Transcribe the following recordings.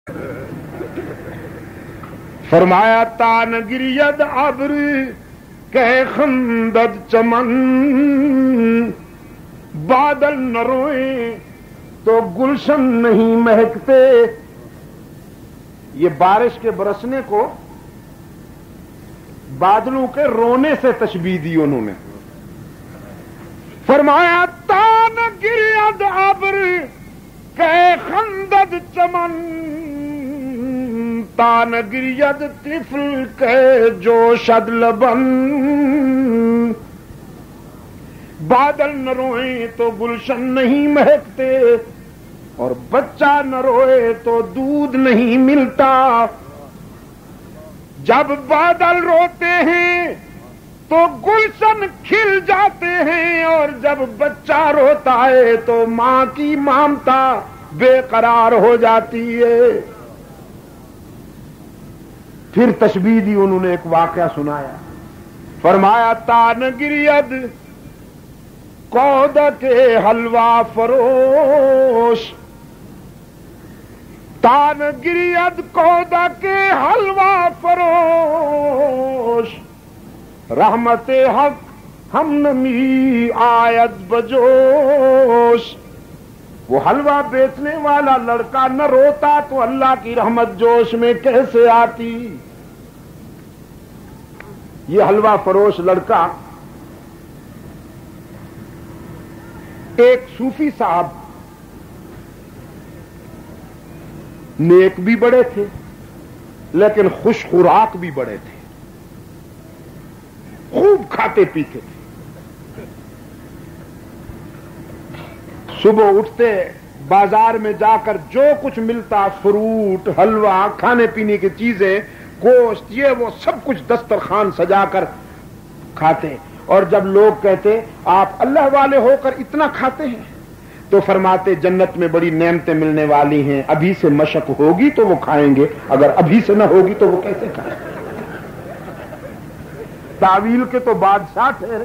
فرمایا تان گرید ابر کہ خندد چمن، بادل نہ روئیں تو گلشن نہیں مہکتے. یہ بارش کے برسنے کو بادلوں کے رونے سے تشبیہ دی انہوں نے. فرمایا تان گرید ابر کہ خندد چمن، تان گرید طفل کہ جوشد لبن. بادل نہ روئیں تو گلشن نہیں مہکتے، اور بچہ نہ روئے تو دودھ نہیں ملتا. جب بادل روتے ہیں تو گلشن کھل جاتے ہیں، اور جب بچہ روتا ہے تو ماں کی ممتا بے قرار ہو جاتی ہے. پھر تشبیہ دی انہوں نے ایک واقعہ سنایا. فرمایا تان گرید کود کے حلوہ فروش، تان گرید کود کے حلوہ فروش، رحمت حق ہم نمی آیت بجوش. وہ حلوہ بیچنے والا لڑکا نہ روتا تو اللہ کی رحمت جوش میں کیسے آتی. یہ حلوہ فروش لڑکا ایک صوفی صاحب، نیک بھی بڑے تھے لیکن خوش خوراک بھی بڑے تھے، خوب کھاتے پیتے تھے. صبح اٹھتے بازار میں جا کر جو کچھ ملتا، فروٹ، حلوہ، کھانے پینے کی چیزیں، گوشت، یہ وہ سب کچھ دسترخوان سجا کر کھاتے. اور جب لوگ کہتے آپ اللہ والے ہو کر اتنا کھاتے ہیں، تو فرماتے جنت میں بڑی نعمتیں ملنے والی ہیں، ابھی سے مشق ہوگی تو وہ کھائیں گے، اگر ابھی سے نہ ہوگی تو وہ کیسے کھائیں گے. تعویل کے تو بادشاہ ٹھہرے.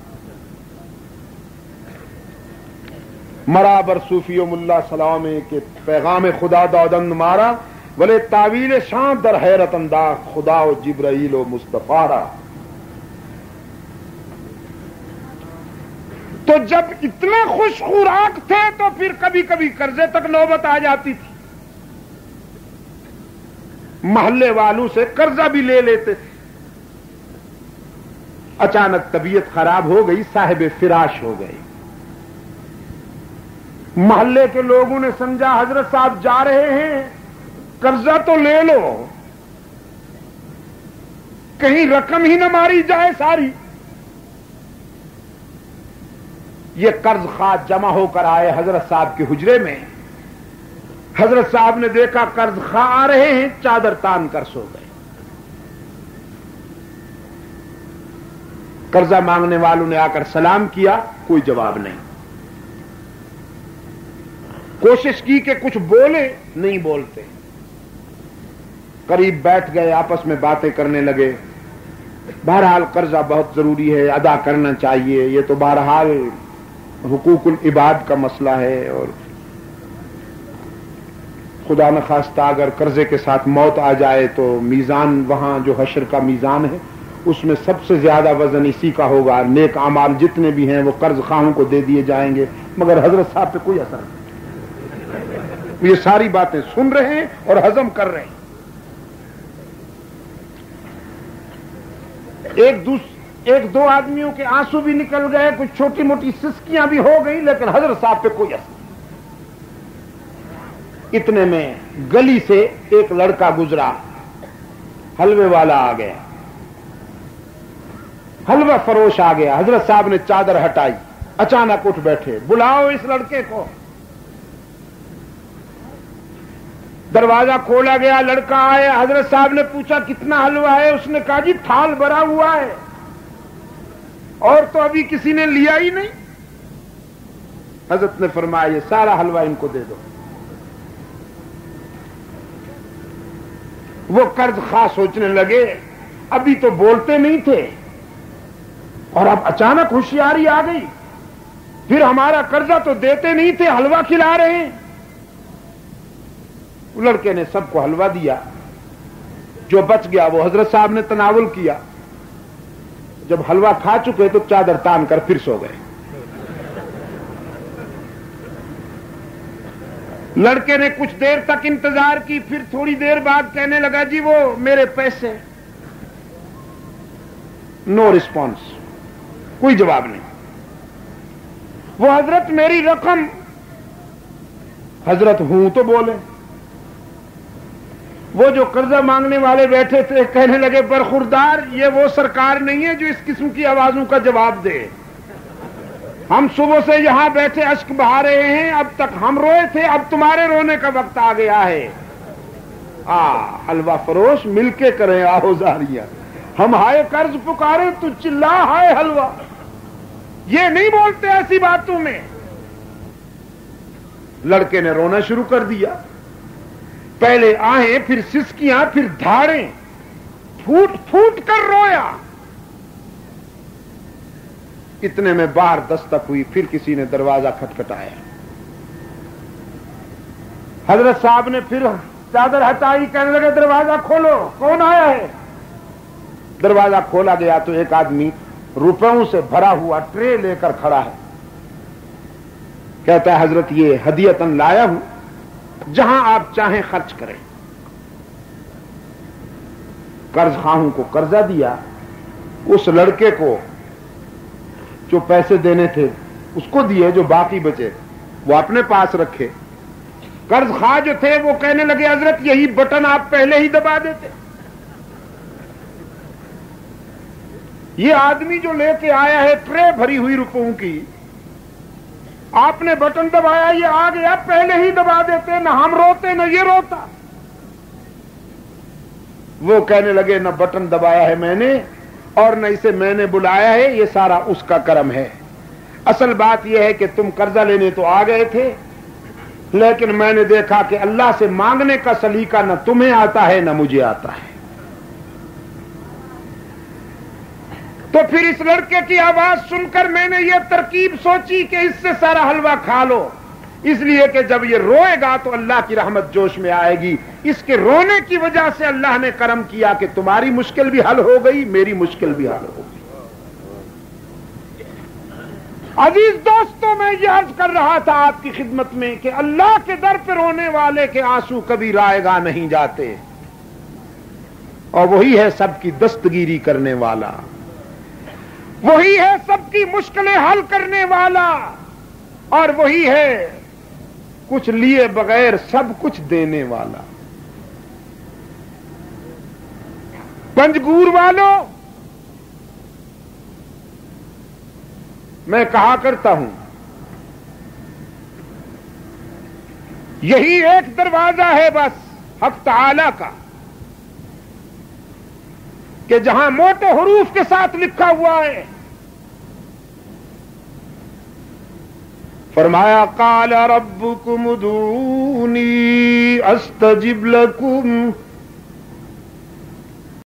مرابر صوفی ملا سلام کے پیغام خدا دودند مارا، بولے تعویل شاں در حیرت انداز خدا و جبرائیل و مصطفیٰ را. تو جب اتنا خوش خوراک تھے تو پھر کبھی کبھی قرضے تک نوبت آ جاتی تھی. محلے والوں سے قرضہ بھی لے لیتے تھے. اچانک طبیعت خراب ہو گئی، صاحب فراش ہو گئی. محلے کے لوگوں نے سمجھا حضرت صاحب جا رہے ہیں، قرضہ تو لے لو، کہیں رقم ہی نہ ماری جائے ساری. یہ قرض خواہ جمع ہو کر آئے حضرت صاحب کے حجرے میں. حضرت صاحب نے دیکھا قرض خواہ آ رہے ہیں، چادر تان کر سو گئے. قرضہ مانگنے والوں نے آ کر سلام کیا، کوئی جواب نہیں. کوشش کی کہ کچھ بولے، نہیں بولتے. قریب بیٹھ گئے، آپس میں باتیں کرنے لگے. بہرحال قرضہ بہت ضروری ہے، ادا کرنا چاہیے، یہ تو بہرحال حقوق العباد کا مسئلہ ہے، اور خدا نخواستہ اگر قرضے کے ساتھ موت آ جائے تو میزان، وہاں جو حشر کا میزان ہے اس میں سب سے زیادہ وزن اسی کا ہوگا. نیک اعمال جتنے بھی ہیں وہ قرض خواہوں کو دے دیے جائیں گے، مگر حضرت صاحب پہ کوئی اثر نہیں. یہ ساری باتیں سن رہے ہیں اور ہضم کر رہے ہیں. ایک دو آدمیوں کے آنسو بھی نکل گئے، کچھ چھوٹی موٹی سسکیاں بھی ہو گئی، لیکن حضرت صاحب پہ کوئی اثر نہیں. اتنے میں گلی سے ایک لڑکا گزرا، حلوے والا آ گیا، حلوہ فروش آ گیا. حضرت صاحب نے چادر ہٹائی، اچانک اٹھ بیٹھے، بلاؤ اس لڑکے کو. دروازہ کھولا گیا، لڑکا آیا. حضرت صاحب نے پوچھا کتنا حلوہ ہے؟ اس نے کہا جی تھال بھرا ہوا ہے، اور تو ابھی کسی نے لیا ہی نہیں. حضرت نے فرمایا یہ سارا حلوہ ان کو دے دو. وہ قرض خواہ سوچنے لگے ابھی تو بولتے نہیں تھے اور اب اچانک ہوشیاری آ گئی، پھر ہمارا قرضہ تو دیتے نہیں تھے، حلوہ کھلا رہے ہیں. لڑکے نے سب کو حلوہ دیا، جو بچ گیا وہ حضرت صاحب نے تناول کیا۔ جب حلوہ کھا چکے تو چادر تان کر پھر سو گئے۔ لڑکے نے کچھ دیر تک انتظار کی، پھر تھوڑی دیر بعد کہنے لگا جی وہ میرے پیسے۔ نو رسپانس، کوئی جواب نہیں۔ وہ حضرت میری رقم۔ حضرت ہوں تو بولے۔ وہ جو قرضہ مانگنے والے بیٹھے تھے کہنے لگے برخوردار، یہ وہ سرکار نہیں ہے جو اس قسم کی آوازوں کا جواب دے۔ ہم صبح سے یہاں بیٹھے اشک بہا رہے ہیں، اب تک ہم روئے تھے، اب تمہارے رونے کا وقت آ گیا ہے۔ حلوہ فروش مل کے کریں آہوزاریاں، ہم ہائے قرض پکارے تو چلا ہائے حلوہ۔ یہ نہیں بولتے ایسی باتوں میں۔ لڑکے نے رونا شروع کر دیا، پہلے آہیں، پھر سسکیاں، پھر دھاڑیں، پھوٹ پھوٹ کر رویا۔ اتنے میں باہر دستک ہوئی، پھر کسی نے دروازہ کھٹکھٹایا۔ حضرت صاحب نے پھر چادر ہٹائی، کہنے لگے دروازہ کھولو، کون آیا ہے؟ دروازہ کھولا گیا تو ایک آدمی روپوں سے بھرا ہوا ٹرے لے کر کھڑا ہے۔ کہتا ہے حضرت یہ ہدیتاً لایا ہوں، جہاں آپ چاہیں خرچ کریں۔ قرض خواہوں کو قرضہ دیا، اس لڑکے کو جو پیسے دینے تھے اس کو دیے، جو باقی بچے وہ اپنے پاس رکھے۔ قرض خواہ جو تھے وہ کہنے لگے حضرت یہی بٹن آپ پہلے ہی دبا دیتے۔ یہ آدمی جو لے کے آیا ہے ٹرے بھری ہوئی روپوں کی، آپ نے بٹن دبایا، یہ آ گیا، پہلے ہی دبا دیتے، نہ ہم روتے نہ یہ روتا۔ وہ کہنے لگے نہ بٹن دبایا ہے میں نے اور نہ اسے میں نے بلایا ہے، یہ سارا اس کا کرم ہے۔ اصل بات یہ ہے کہ تم قرضہ لینے تو آ گئے تھے، لیکن میں نے دیکھا کہ اللہ سے مانگنے کا سلیقہ نہ تمہیں آتا ہے نہ مجھے آتا ہے۔ تو پھر اس لڑکے کی آواز سن کر میں نے یہ ترکیب سوچی کہ اس سے سارا حلوہ کھا لو، اس لیے کہ جب یہ روئے گا تو اللہ کی رحمت جوش میں آئے گی۔ اس کے رونے کی وجہ سے اللہ نے کرم کیا کہ تمہاری مشکل بھی حل ہو گئی، میری مشکل بھی حل ہو گئی۔ عزیز دوستوں، میں یہ عرض کر رہا تھا آپ کی خدمت میں کہ اللہ کے در پہ رونے والے کے آنسو کبھی رائیگاں نہیں جاتے، اور وہی ہے سب کی دستگیری کرنے والا، وہی ہے سب کی مشکلیں حل کرنے والا، اور وہی ہے کچھ لیے بغیر سب کچھ دینے والا۔ پنجگور والوں، میں کہا کرتا ہوں یہی ایک دروازہ ہے بس حق تعالی کا، کہ جہاں موٹے حروف کے ساتھ لکھا ہوا ہے، فرمایا قال ربکم ادعونی استجب لکم،